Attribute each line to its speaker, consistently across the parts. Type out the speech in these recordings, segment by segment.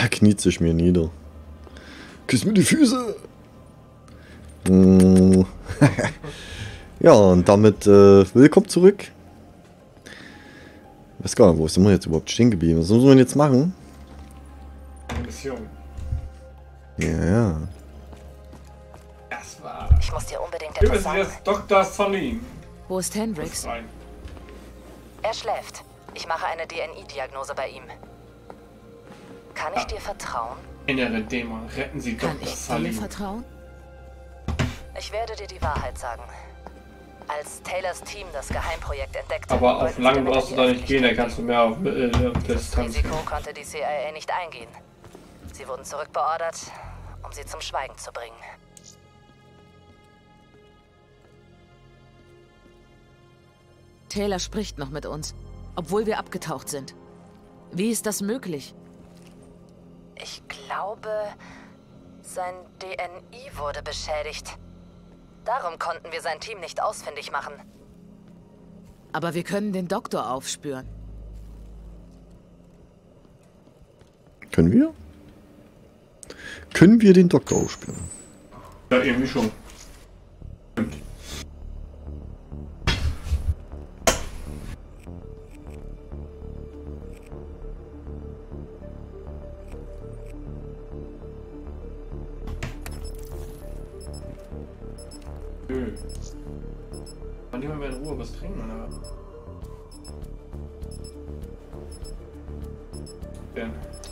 Speaker 1: kniet sich mir nieder. Küss mir die Füße! Ja, und damit willkommen zurück. Ich weiß gar nicht, wo sind wir jetzt überhaupt stehen geblieben? Was müssen wir denn jetzt machen?
Speaker 2: Mission.
Speaker 1: Ja.
Speaker 2: Das war...
Speaker 3: Ich muss dir unbedingt
Speaker 2: Du
Speaker 3: etwas
Speaker 2: bist
Speaker 3: sagen.
Speaker 2: jetzt Dr. Salim.
Speaker 4: Wo ist Hendrix?
Speaker 3: Er schläft. Ich mache eine DNI-Diagnose bei ihm. Kann ich dir vertrauen?
Speaker 2: Innere Dämon, retten Sie
Speaker 4: Kann
Speaker 2: Dr.
Speaker 4: ich dir
Speaker 2: Salim.
Speaker 4: vertrauen?
Speaker 3: Ich werde dir die Wahrheit sagen. Als Taylors Team das Geheimprojekt entdeckte...
Speaker 2: Aber auf
Speaker 3: wollten sie
Speaker 2: lang
Speaker 3: damit
Speaker 2: brauchst du
Speaker 3: die
Speaker 2: da nicht gehen, da
Speaker 3: Öffentlichkeit
Speaker 2: kannst du mehr auf Distanz gehen.
Speaker 3: Risiko konnte die CIA nicht eingehen. Sie wurden zurückbeordert, um sie zum Schweigen zu bringen.
Speaker 4: Taylor spricht noch mit uns, obwohl wir abgetaucht sind. Wie ist das möglich?
Speaker 3: Ich glaube, sein DNI wurde beschädigt. Darum konnten wir sein Team nicht ausfindig machen.
Speaker 4: Aber wir können den Doktor aufspüren.
Speaker 1: Können wir? Können wir den Doktor aufspüren?
Speaker 2: Ja, irgendwie schon. Stimmt. Kann niemand mehr in Ruhe was trinken, oder? Denn.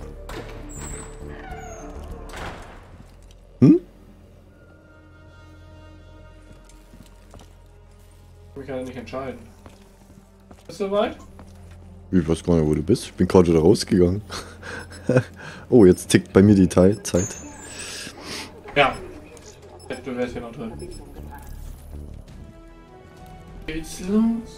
Speaker 2: Ich kann ja nicht entscheiden. Bist du soweit?
Speaker 1: Ich weiß gar nicht, wo du bist. Ich bin gerade wieder rausgegangen. Oh, jetzt tickt bei mir die Zeit.
Speaker 2: Ja. Du wärst hier noch drin. Geht's los?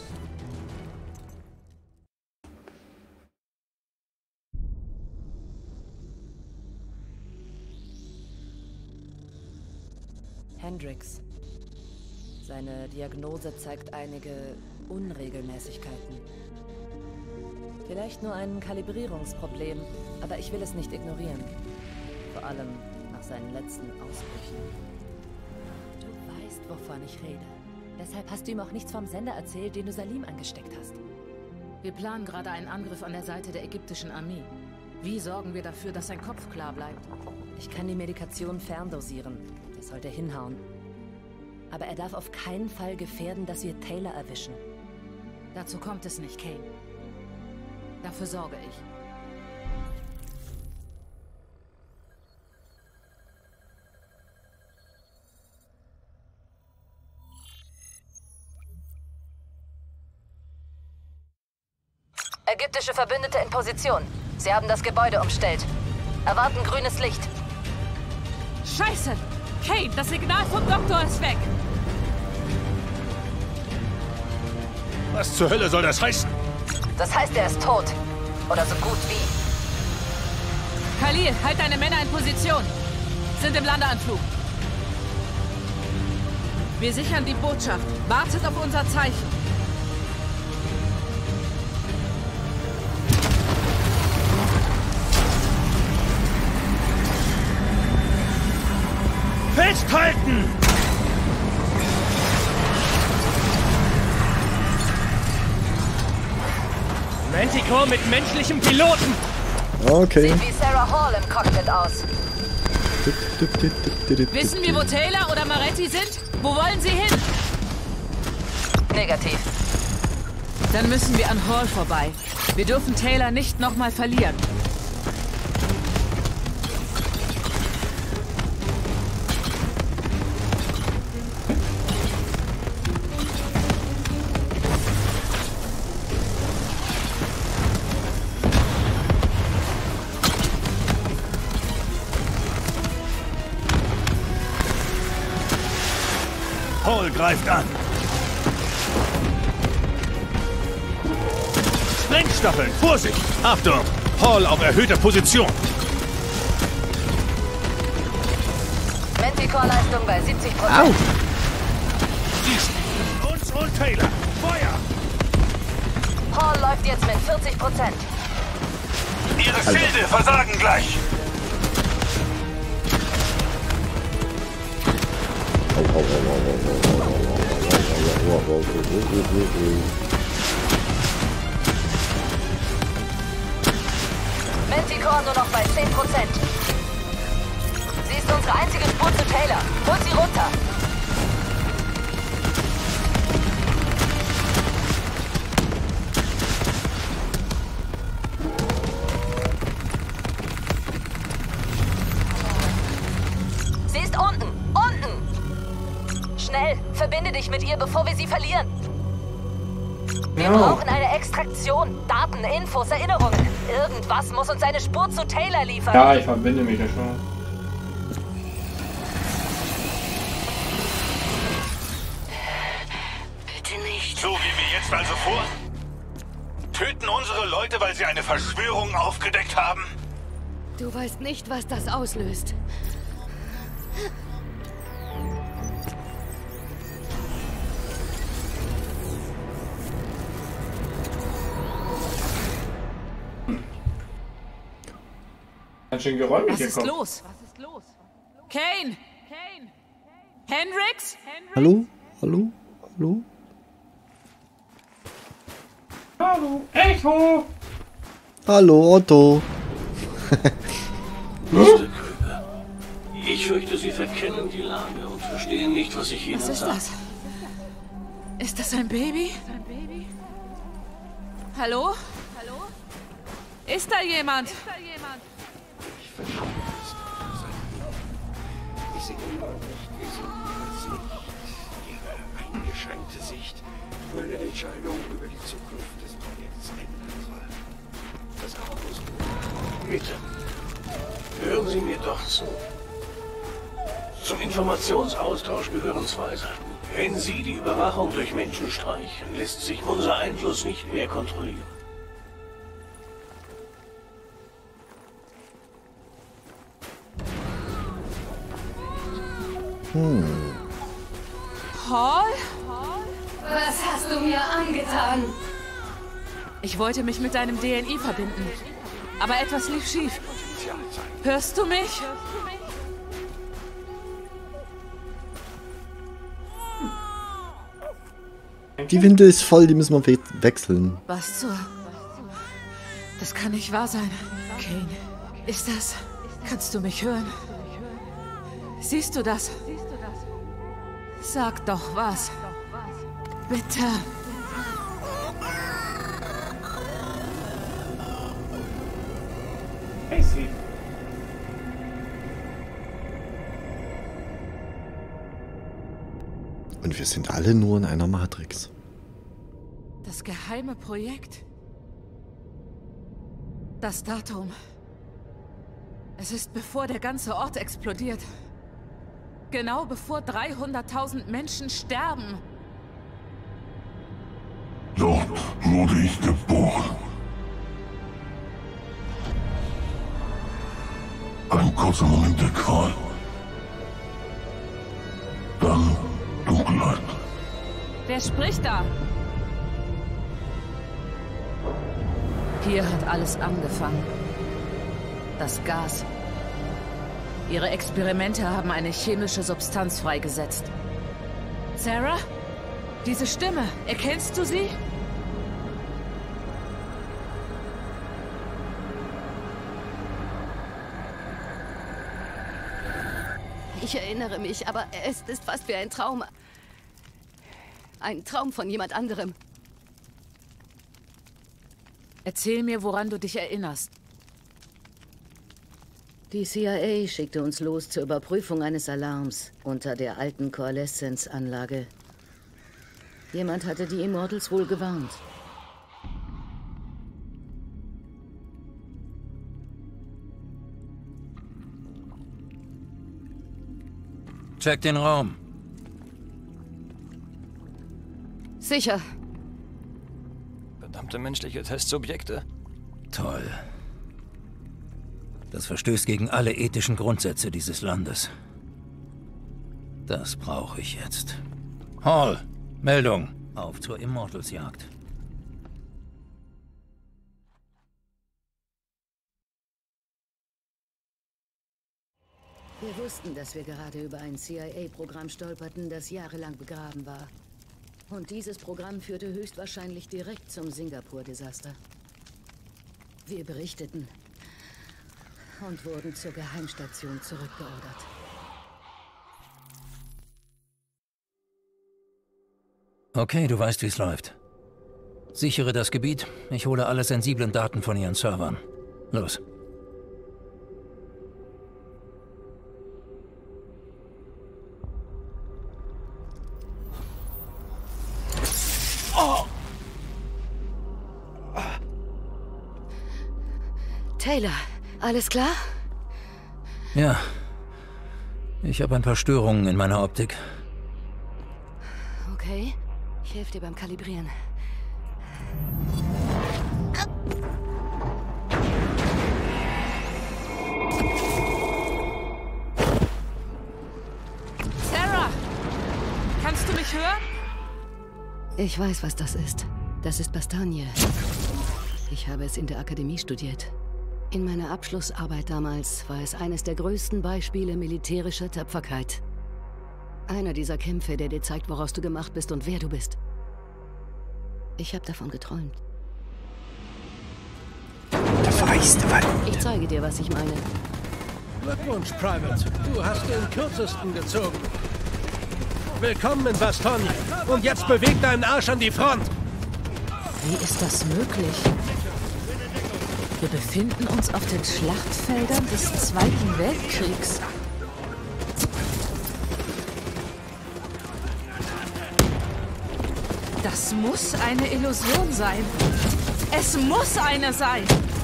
Speaker 5: Hendrix. Seine Diagnose zeigt einige Unregelmäßigkeiten. Vielleicht nur ein Kalibrierungsproblem, aber ich will es nicht ignorieren. Vor allem nach seinen letzten Ausbrüchen. Du weißt, wovon ich rede. Deshalb hast du ihm auch nichts vom Sender erzählt, den du Salim angesteckt hast.
Speaker 4: Wir planen gerade einen Angriff an der Seite der ägyptischen Armee. Wie sorgen wir dafür, dass sein Kopf klar bleibt?
Speaker 5: Ich kann die Medikation ferndosieren. Das sollte hinhauen. Aber er darf auf keinen Fall gefährden, dass wir Taylor erwischen.
Speaker 4: Dazu kommt es nicht, Kane. Dafür sorge ich.
Speaker 3: Ägyptische Verbündete in Position. Sie haben das Gebäude umstellt. Erwarten grünes Licht.
Speaker 4: Scheiße! Kane, das Signal vom Doktor ist weg!
Speaker 6: Was zur Hölle soll das heißen?
Speaker 3: Das heißt, er ist tot. Oder so gut wie.
Speaker 4: Khalil, halt deine Männer in Position. Sind im Landeanflug. Wir sichern die Botschaft. Wartet auf unser Zeichen.
Speaker 6: Festhalten! Manticore mit menschlichem Piloten!
Speaker 1: Okay.
Speaker 3: Sieht wie Sarah Hall im Cockpit aus.
Speaker 4: Wissen wir, wo Taylor oder Maretti sind? Wo wollen sie hin?
Speaker 3: Negativ.
Speaker 4: Dann müssen wir an Hall vorbei. Wir dürfen Taylor nicht nochmal verlieren.
Speaker 6: Hall greift an. Sprengstacheln, Vorsicht! Achtung! Hall auf erhöhter Position.
Speaker 3: Manticore-Leistung bei 70%.
Speaker 1: Au!
Speaker 6: Sie spielen uns und Taylor. Feuer!
Speaker 3: Hall läuft jetzt mit 40%.
Speaker 6: Ihre Schilde versagen gleich.
Speaker 3: Manticore nur noch bei 10%. Sie ist unsere einzige Spur zu Taylor. Hol sie runter. Sie ist unten. Unten. Schnell, verbinde dich mit ihr, bevor wir sie verlieren. Wir brauchen eine Extraktion. Daten, Infos, Erinnerungen. Irgendwas muss uns eine Spur zu Taylor liefern.
Speaker 2: Ja, ich verbinde mich ja schon.
Speaker 3: Bitte nicht.
Speaker 6: So gehen wir jetzt also vor? Töten unsere Leute, weil sie eine Verschwörung aufgedeckt haben?
Speaker 5: Du weißt nicht, was das auslöst.
Speaker 2: Ganz schön geräumig
Speaker 4: Was
Speaker 2: hier
Speaker 4: ist
Speaker 2: kommt.
Speaker 4: los? Kane! Hendrix?
Speaker 1: Hallo? Hallo? Hallo?
Speaker 2: Hallo, Echo!
Speaker 1: Hallo, Otto.
Speaker 7: Mr. Krüger, ich fürchte, Sie verkennen die Lage und verstehen nicht, was ich Ihnen
Speaker 4: Was ist
Speaker 7: sage.
Speaker 4: das? Ist das ein Baby? Hallo? Ist da jemand?
Speaker 7: Ich sehe immer nicht, wieso das nicht Ihre eingeschränkte Sicht meine Entscheidung über die Zukunft des Projekts ändern soll. Das Haus. Bitte, hören Sie mir doch zu. Zum Informationsaustausch gehören zwei Seiten. Wenn Sie die Überwachung durch Menschen streichen, lässt sich unser Einfluss nicht mehr kontrollieren.
Speaker 4: Hall?
Speaker 8: Was hast du mir angetan?
Speaker 4: Ich wollte mich mit deinem DNI verbinden. Aber etwas lief schief. Hörst du mich?
Speaker 1: Die Winde ist voll, die müssen wir wechseln.
Speaker 4: Was zur... Das kann nicht wahr sein. Kane, ist das... Kannst du mich hören? Siehst du das? Sag doch was. Bitte.
Speaker 2: Hey, Steve.
Speaker 1: Und wir sind alle nur in einer Matrix.
Speaker 4: Das geheime Projekt? Das Datum. Es ist bevor der ganze Ort explodiert. Genau bevor 300.000 Menschen sterben.
Speaker 9: Dort wurde ich geboren. Ein kurzer Moment der Qual. Dann Dunkelheit.
Speaker 4: Wer spricht da? Hier hat alles angefangen. Das Gas. Ihre Experimente haben eine chemische Substanz freigesetzt. Sarah? Diese Stimme, erkennst du sie?
Speaker 8: Ich erinnere mich, aber es ist fast wie ein Traum. Ein Traum von jemand anderem.
Speaker 4: Erzähl mir, woran du dich erinnerst.
Speaker 10: Die CIA schickte uns los zur Überprüfung eines Alarms unter der alten Coalescence-Anlage. Jemand hatte die Immortals wohl gewarnt.
Speaker 11: Check den Raum.
Speaker 8: Sicher.
Speaker 12: Verdammte menschliche Testsubjekte.
Speaker 11: Toll. Das verstößt gegen alle ethischen Grundsätze dieses Landes. Das brauche ich jetzt. Hall, Meldung. Auf zur Immortals-Jagd.
Speaker 10: Wir wussten, dass wir gerade über ein CIA-Programm stolperten, das jahrelang begraben war. Und dieses Programm führte höchstwahrscheinlich direkt zum Singapur-Desaster. Wir berichteten und wurden zur Geheimstation zurückbeordert.
Speaker 11: Okay, du weißt, wie es läuft. Sichere das Gebiet. Ich hole alle sensiblen Daten von ihren Servern. Los.
Speaker 5: Taylor, alles klar?
Speaker 11: Ja. Ich habe ein paar Störungen in meiner Optik.
Speaker 5: Okay, ich helfe dir beim Kalibrieren.
Speaker 4: Sarah! Kannst du mich hören?
Speaker 5: Ich weiß, was das ist. Das ist Bastogne. Ich habe es in der Akademie studiert. In meiner Abschlussarbeit damals war es eines der größten Beispiele militärischer Tapferkeit. Einer dieser Kämpfe, der dir zeigt, woraus du gemacht bist und wer du bist. Ich habe davon geträumt.
Speaker 12: Der verwaiste Wald.
Speaker 5: Ich zeige dir, was ich meine.
Speaker 13: Glückwunsch, Private. Du hast den kürzesten gezogen. Willkommen in Bastogne. Und jetzt beweg deinen Arsch an die Front.
Speaker 4: Wie ist das möglich? Wir befinden uns auf den Schlachtfeldern des Zweiten Weltkriegs. Das muss eine Illusion sein. Es muss eine sein.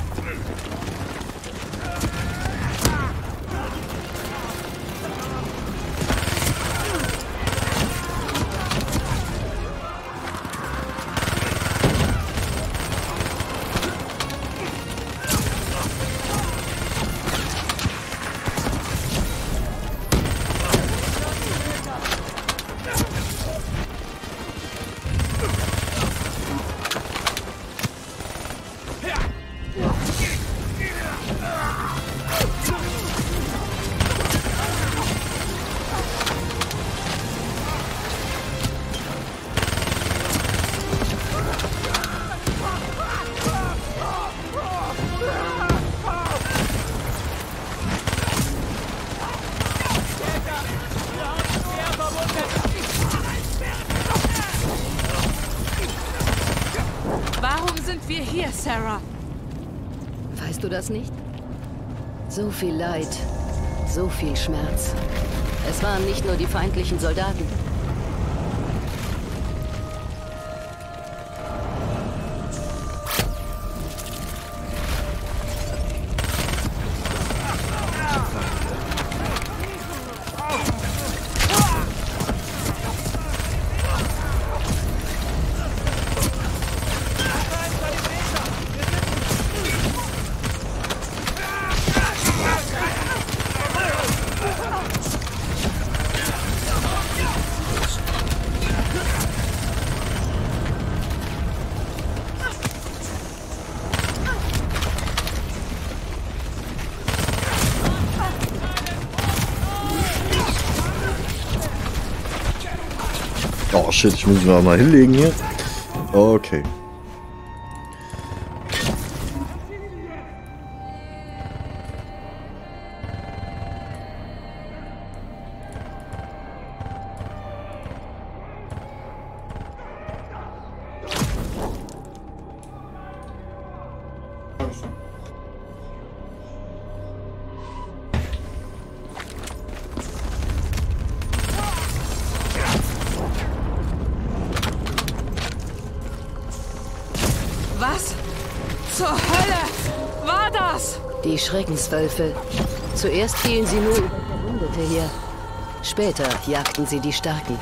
Speaker 4: Sarah.
Speaker 5: Weißt du das nicht? So viel Leid, so viel Schmerz. Es waren nicht nur die feindlichen Soldaten.
Speaker 1: Oh shit, ich muss mich mal hinlegen hier. Okay.
Speaker 4: Was zur Hölle war das?
Speaker 5: Die Schreckenswölfe. Zuerst fielen sie nur über Verwundete hier. Später jagten sie die Starken.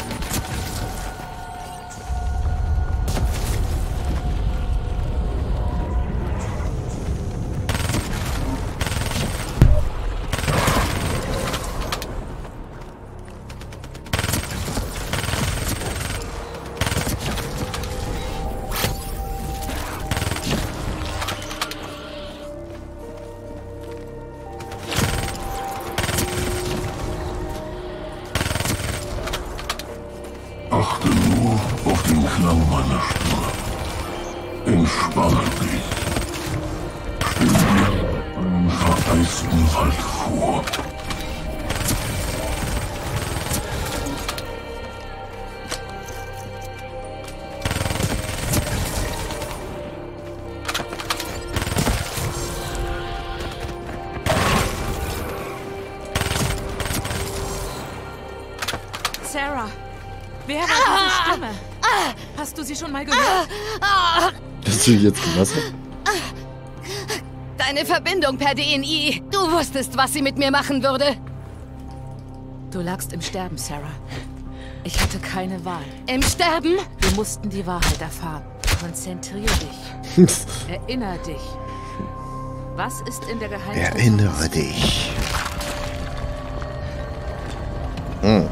Speaker 9: Entspann dich. Stell dir einen vereisten Wald vor.
Speaker 4: Sarah, wer war diese Stimme? Hast du sie schon mal gehört?
Speaker 1: Hast du jetzt gewassert?
Speaker 8: Deine Verbindung per DNI. Du wusstest, was sie mit mir machen würde.
Speaker 4: Du lagst im Sterben, Sarah. Ich hatte keine Wahl.
Speaker 8: Im Sterben?
Speaker 4: Wir mussten die Wahrheit erfahren. Konzentrier dich. Erinnere dich. Was ist in der Geheimnis?
Speaker 12: Erinnere dich.
Speaker 1: Hm.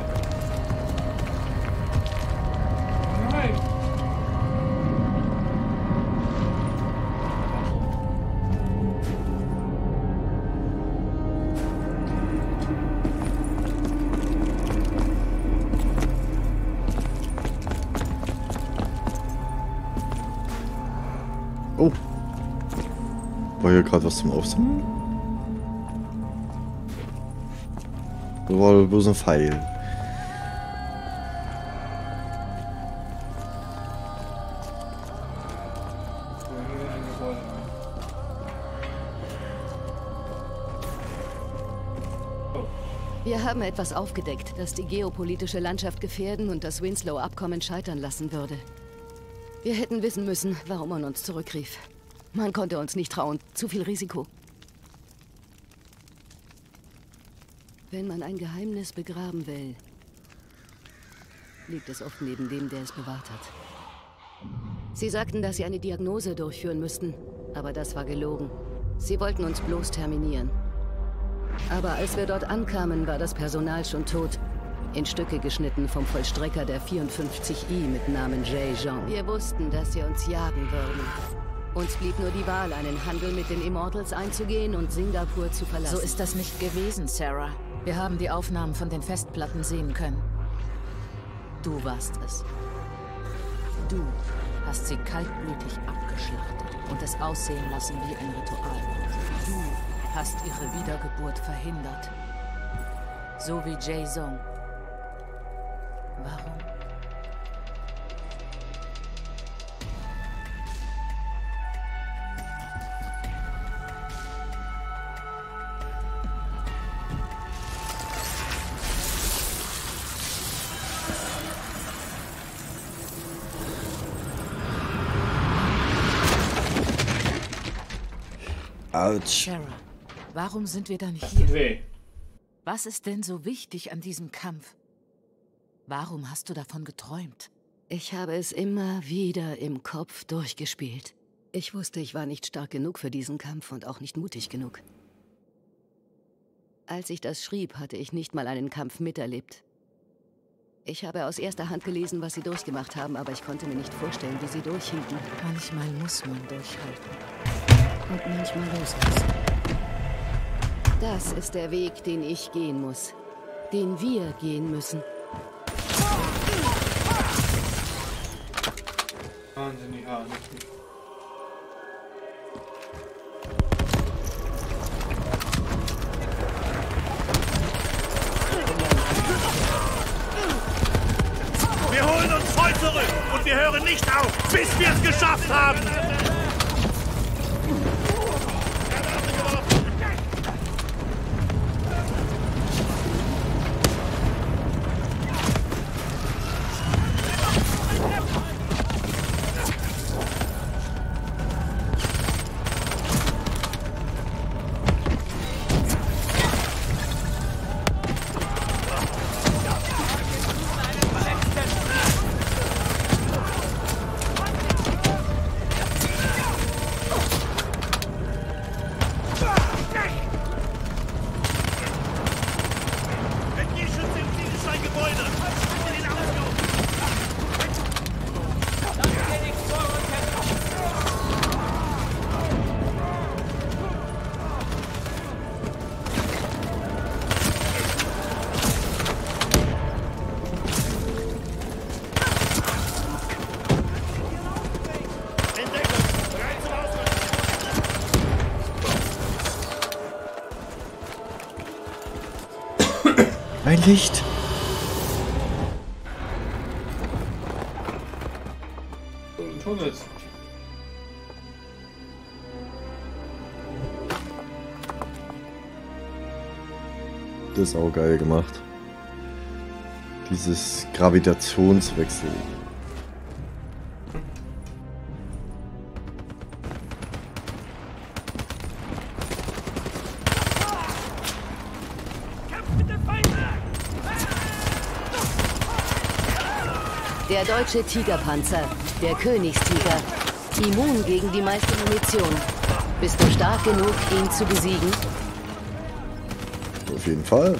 Speaker 1: Oh. War hier gerade was zum Aufsammeln? Da war bloß ein Pfeil.
Speaker 8: Wir haben etwas aufgedeckt, das die geopolitische Landschaft gefährden und das Winslow-Abkommen scheitern lassen würde. Wir hätten wissen müssen, warum man uns zurückrief. Man konnte uns nicht trauen. Zu viel Risiko. Wenn man ein Geheimnis begraben will, liegt es oft neben dem, der es bewahrt hat. Sie sagten, dass sie eine Diagnose durchführen müssten, aber das war gelogen. Sie wollten uns bloß terminieren. Aber als wir dort ankamen, war das Personal schon tot. In Stücke geschnitten vom Vollstrecker der 54I mit Namen Jay Zhong. Wir wussten, dass sie uns jagen würden. Uns blieb nur die Wahl, einen Handel mit den Immortals einzugehen und Singapur zu verlassen.
Speaker 4: So ist das nicht gewesen, Sarah. Wir haben die Aufnahmen von den Festplatten sehen können. Du warst es. Du hast sie kaltblütig abgeschlachtet und es aussehen lassen wie ein Ritual. Du hast ihre Wiedergeburt verhindert. So wie Jay Zhong. Warum?
Speaker 1: Autsch.
Speaker 4: Sarah, warum sind wir dann hier?
Speaker 2: Weh.
Speaker 4: Was ist denn so wichtig an diesem Kampf? Warum hast du davon geträumt?
Speaker 8: Ich habe es immer wieder im Kopf durchgespielt. Ich wusste, ich war nicht stark genug für diesen Kampf und auch nicht mutig genug. Als ich das schrieb, hatte ich nicht mal einen Kampf miterlebt. Ich habe aus erster Hand gelesen, was sie durchgemacht haben, aber ich konnte mir nicht vorstellen, wie sie durchhielten.
Speaker 4: Manchmal muss man durchhalten.
Speaker 8: Und manchmal loslassen. Das ist der Weg, den ich gehen muss. Den wir gehen müssen.
Speaker 2: Wahnsinnig hart.
Speaker 6: Wir holen uns voll zurück und wir hören nicht auf, bis wir es geschafft haben.
Speaker 1: Ein Licht!
Speaker 2: Und Tunnels.
Speaker 1: Das ist auch geil gemacht. Dieses Gravitationswechsel.
Speaker 8: Der deutsche Tigerpanzer, der Königstiger. Immun gegen die meiste Munition. Bist du stark genug, ihn zu besiegen?
Speaker 1: Auf jeden Fall.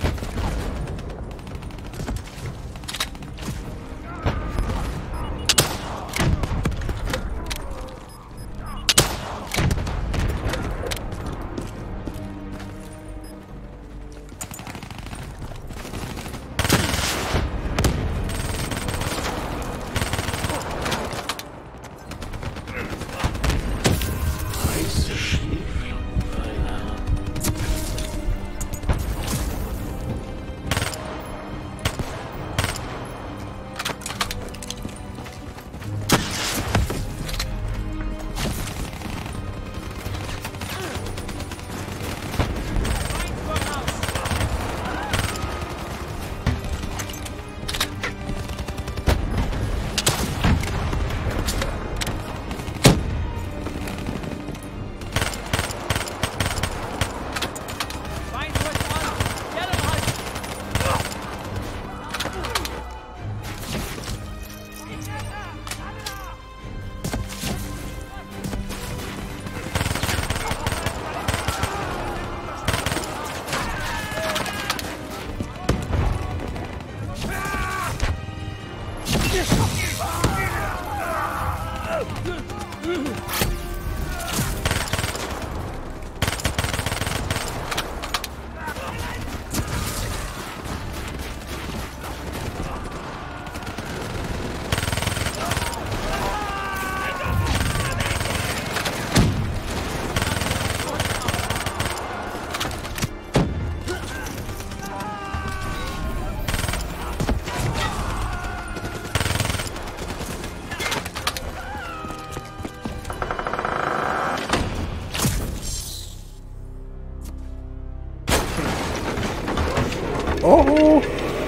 Speaker 1: Oh!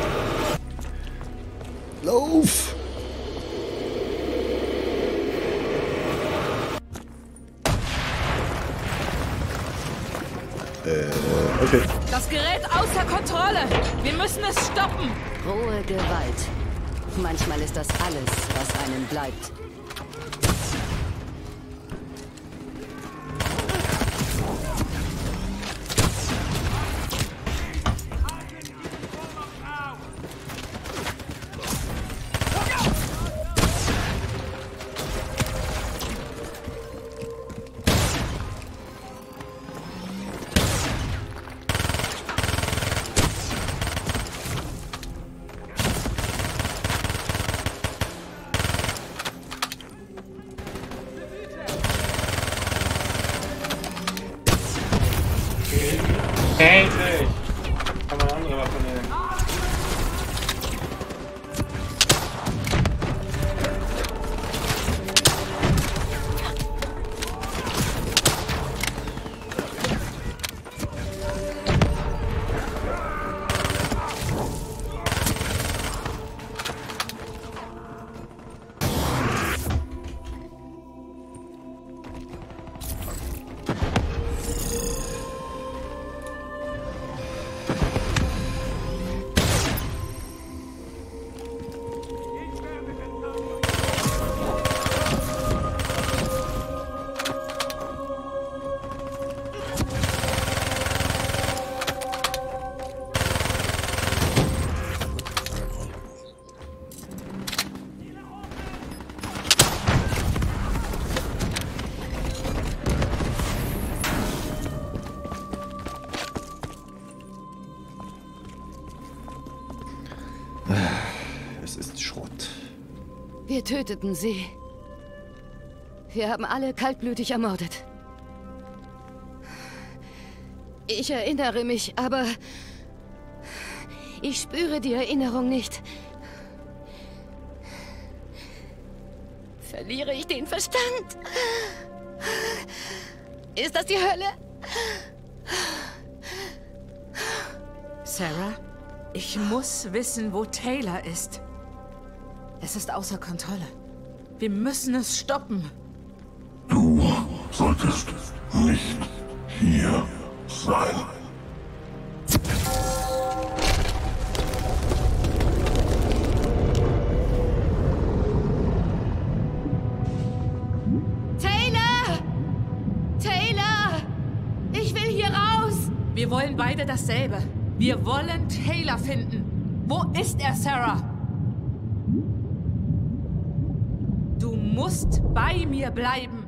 Speaker 1: Lauf! Okay.
Speaker 4: Das Gerät außer Kontrolle. Wir müssen es stoppen.
Speaker 8: Rohe Gewalt. Manchmal ist das alles, was einem bleibt.
Speaker 2: Endlich! Kann man eine andere Waffe nehmen.
Speaker 1: Es ist Schrott.
Speaker 8: Wir töteten sie. Wir haben alle kaltblütig ermordet. Ich erinnere mich, aber Ich spüre die Erinnerung nicht. Verliere ich den Verstand? Ist das die Hölle?
Speaker 4: Sarah, ich muss wissen, wo Taylor ist. Es ist außer Kontrolle. Wir müssen es stoppen.
Speaker 9: Du solltest nicht hier sein.
Speaker 4: Wir wollen beide dasselbe. Wir wollen Taylor finden. Wo ist er, Sarah? Du musst bei mir bleiben.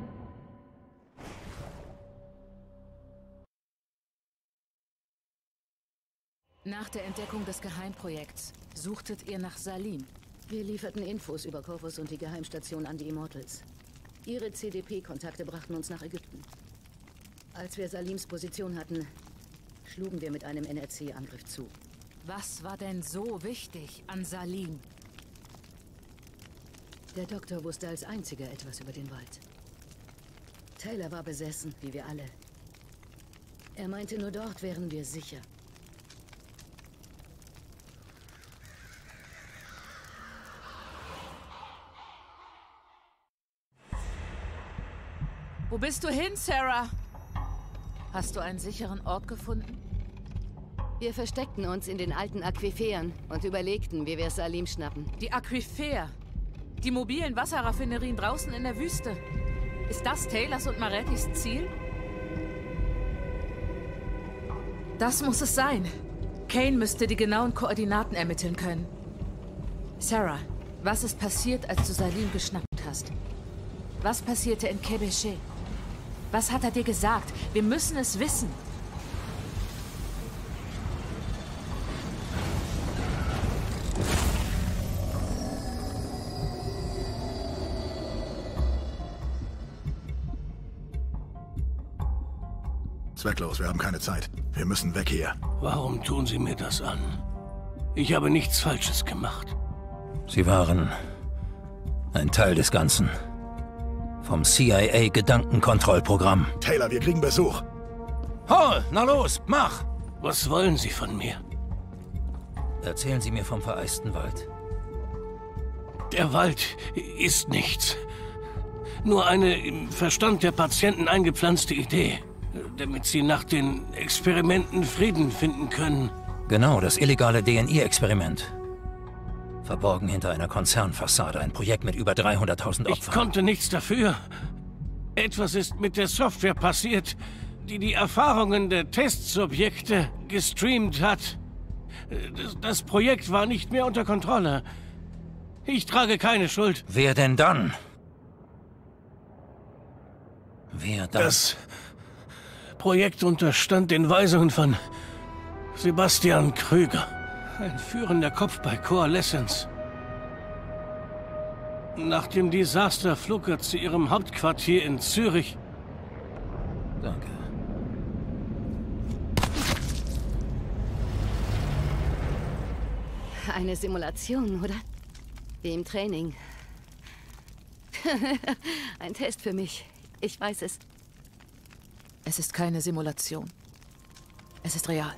Speaker 10: Nach der Entdeckung des Geheimprojekts suchtet ihr nach Salim. Wir lieferten Infos über Corvus und die Geheimstation an die Immortals. Ihre CDP-Kontakte brachten uns nach Ägypten. Als wir Salims Position hatten, schlugen wir mit einem NRC-Angriff zu.
Speaker 4: Was war denn so wichtig an Salim?
Speaker 10: Der Doktor wusste als einziger etwas über den Wald. Taylor war besessen, wie wir alle. Er meinte, nur dort wären wir sicher.
Speaker 4: Wo bist du hin, Sarah? Hast du einen sicheren Ort gefunden?
Speaker 8: Wir versteckten uns in den alten Aquiferen und überlegten, wie wir Salim schnappen.
Speaker 4: Die Aquifer? Die mobilen Wasserraffinerien draußen in der Wüste. Ist das Taylors und Marettis Ziel? Das muss es sein. Kane müsste die genauen Koordinaten ermitteln können. Sarah, was ist passiert, als du Salim geschnappt hast? Was passierte in Kebeche? Was hat er dir gesagt? Wir müssen es wissen.
Speaker 14: Zwecklos, wir haben keine Zeit. Wir müssen weg hier.
Speaker 7: Warum tun Sie mir das an? Ich habe nichts Falsches gemacht.
Speaker 11: Sie waren ein Teil des Ganzen. Vom CIA-Gedankenkontrollprogramm.
Speaker 14: Taylor, wir kriegen Besuch.
Speaker 11: Hall, na los, mach!
Speaker 7: Was wollen Sie von mir?
Speaker 11: Erzählen Sie mir vom vereisten Wald.
Speaker 7: Der Wald ist nichts. Nur eine im Verstand der Patienten eingepflanzte Idee, damit sie nach den Experimenten Frieden finden können.
Speaker 11: Genau, das illegale DNI-Experiment. Verborgen hinter einer Konzernfassade, ein Projekt mit über 300.000 Opfern.
Speaker 7: Ich konnte nichts dafür. Etwas ist mit der Software passiert, die die Erfahrungen der Testsubjekte gestreamt hat. Das Projekt war nicht mehr unter Kontrolle. Ich trage keine Schuld.
Speaker 11: Wer denn dann? Wer dann?
Speaker 7: Das Projekt unterstand den Weisungen von Sebastian Krüger. Ein führender Kopf bei Coalescence. Nach dem Desaster flog er zu ihrem Hauptquartier in Zürich.
Speaker 11: Danke.
Speaker 8: Eine Simulation, oder? Wie im Training. Ein Test für mich. Ich weiß es.
Speaker 4: Es ist keine Simulation. Es ist real.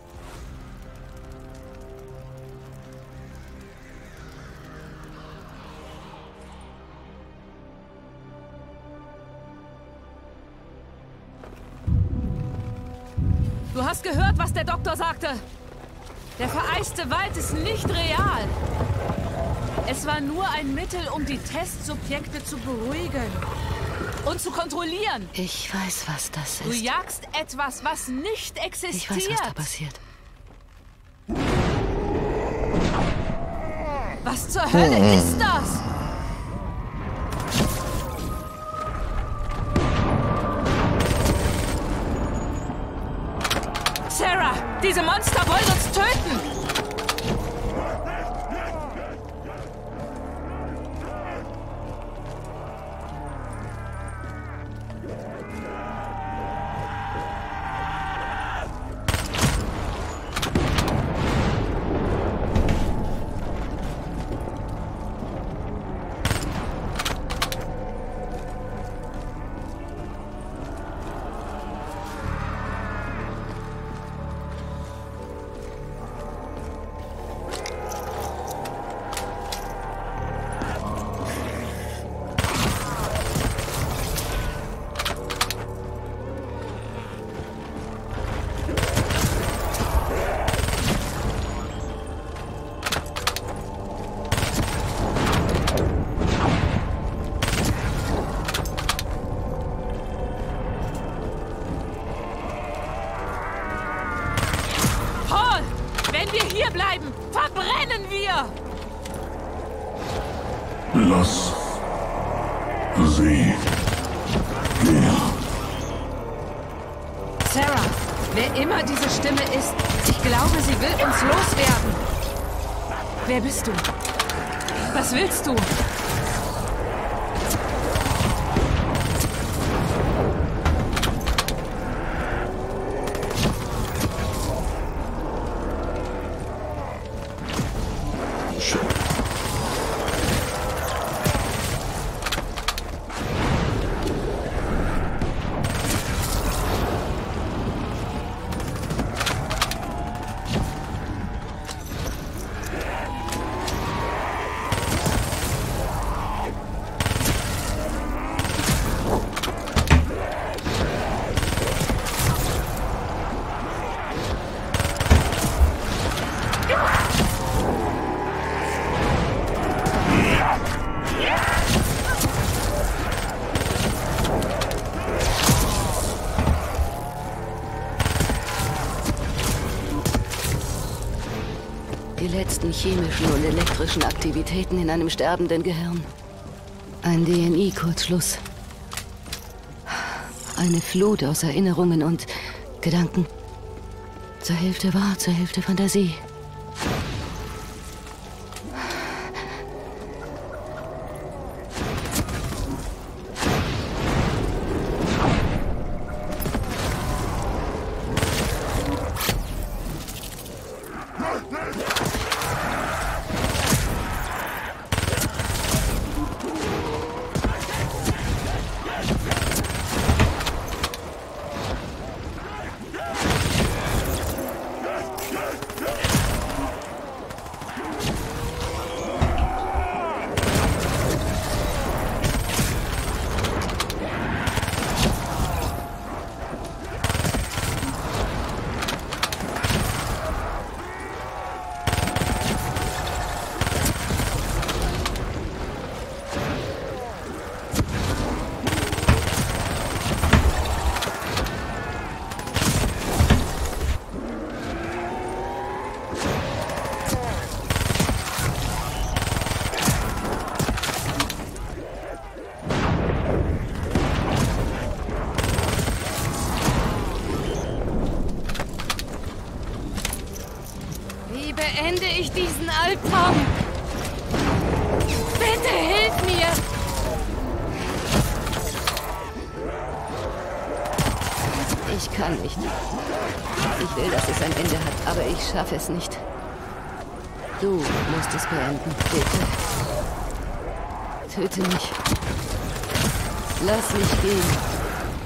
Speaker 4: Du hast gehört, was der Doktor sagte. Der vereiste Wald ist nicht real. Es war nur ein Mittel, um die Testsubjekte zu beruhigen und zu kontrollieren.
Speaker 8: Ich weiß, was das ist.
Speaker 4: Du jagst etwas, was nicht existiert.
Speaker 8: Ich weiß, was da passiert.
Speaker 4: Was zur Hölle ist das? Sarah, diese Monster wollen uns töten! Wenn wir hier bleiben, verbrennen wir!
Speaker 9: Lass sie gehen.
Speaker 4: Sarah, wer immer diese Stimme ist, ich glaube, sie will uns loswerden. Wer bist du? Was willst du?
Speaker 8: Die letzten chemischen und elektrischen Aktivitäten in einem sterbenden Gehirn. Ein DNI-Kurzschluss. Eine Flut aus Erinnerungen und Gedanken. Zur Hälfte wahr, zur Hälfte Fantasie.
Speaker 4: Beende ich diesen Albtraum. Bitte hilf mir!
Speaker 8: Ich kann nicht. Ich will, dass es ein Ende hat, aber ich schaffe es nicht. Du musst es beenden, bitte. Töte mich. Lass mich gehen.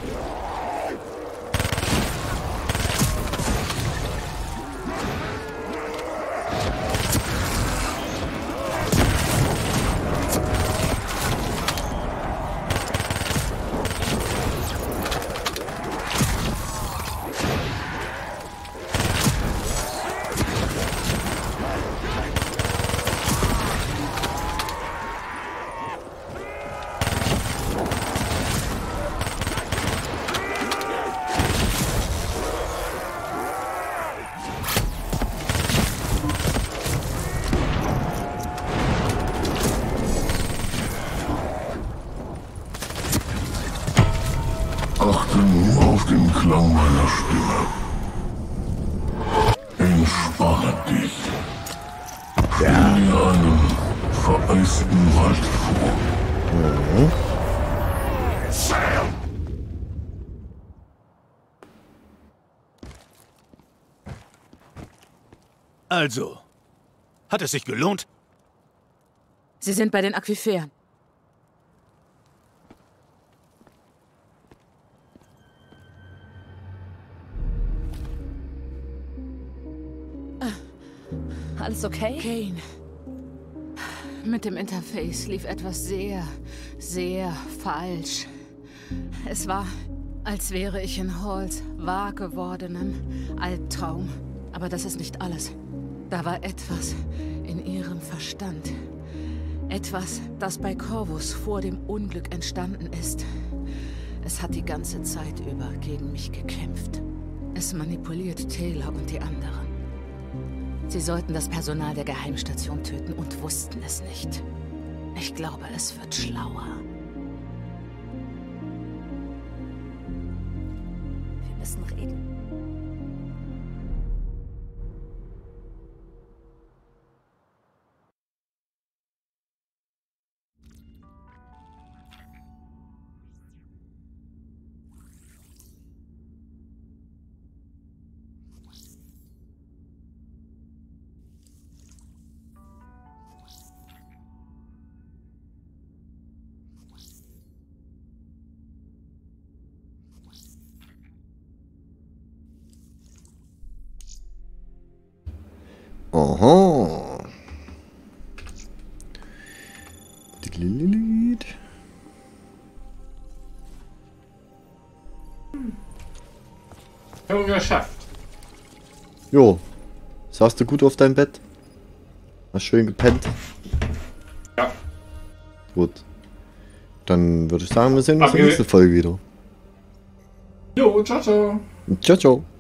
Speaker 9: Achte nur auf den Klang meiner Stimme. Entspanne dich. Stell dir einen vereisten Wald vor.
Speaker 6: Also, hat es sich gelohnt?
Speaker 4: Sie sind bei den Aquiferen.
Speaker 5: Alles okay?
Speaker 4: Kane. Mit dem Interface lief etwas sehr, sehr falsch. Es war, als wäre ich in Halls wahr gewordenem Albtraum. Aber das ist nicht alles. Da war etwas in ihrem Verstand. Etwas, das bei Corvus vor dem Unglück entstanden ist. Es hat die ganze Zeit über gegen mich gekämpft. Es manipuliert Taylor und die anderen. Sie sollten das Personal der Geheimstation töten und wussten es nicht. Ich glaube, es wird schlauer.
Speaker 5: Wir müssen reden.
Speaker 1: Aha.
Speaker 2: Haben wir geschafft.
Speaker 1: Jo. Saßt du gut auf deinem Bett? Hast schön gepennt?
Speaker 2: Ja.
Speaker 1: Gut. Dann würde ich sagen, wir sehen uns in der nächsten Folge wieder.
Speaker 2: Jo, ciao, ciao.
Speaker 1: Ciao, ciao.